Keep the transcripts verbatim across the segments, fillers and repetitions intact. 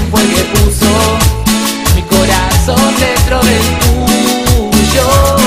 fue que puso mi corazón dentro del tuyo.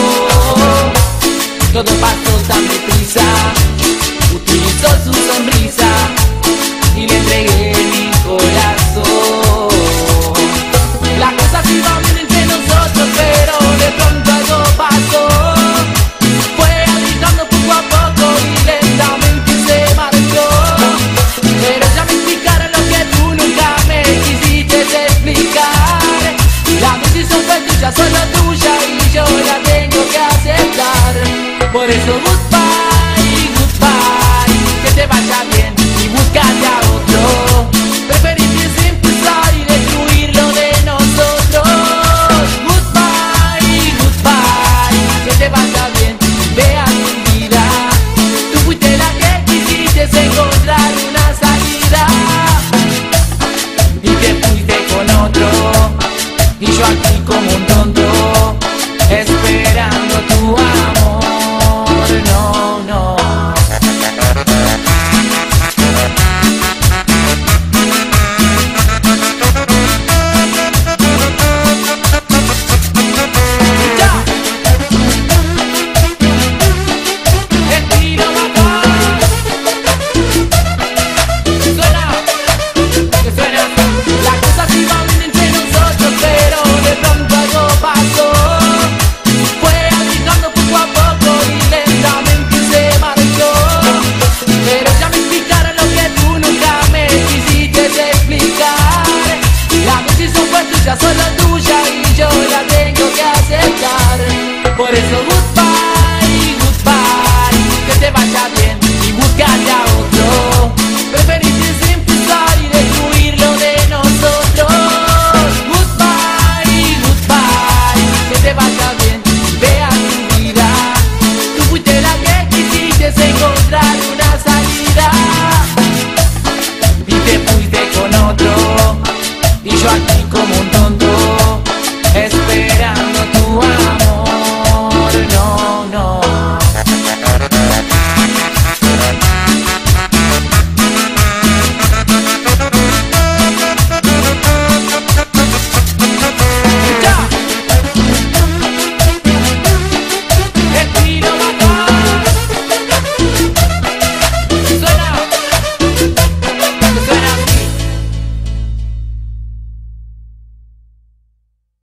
Todo pasó tan deprisa, utilizó su sonrisa y le entregué mi corazón. Las cosas iban bien entre nosotros, pero de pronto algo pasó. Fue agitando poco a poco y lentamente se marchó. Pero ya me explicaron lo que tú nunca me quisiste explicar. La decisión fue tuya, solo tuya, y yo la tengo que aceptar. Por eso goodbye, goodbye, que te vaya bien y búscate a otro. Preferí que siempre empezar y destruir lo de nosotros. Goodbye, goodbye, que te vaya bien y vea tu vida. Tú fuiste la que quisiste encontrar una salida y te fuiste con otro, y yo aquí como un tonto esperando tu amor. No, no. Solo tuya y yo la tengo que aceptar. Por eso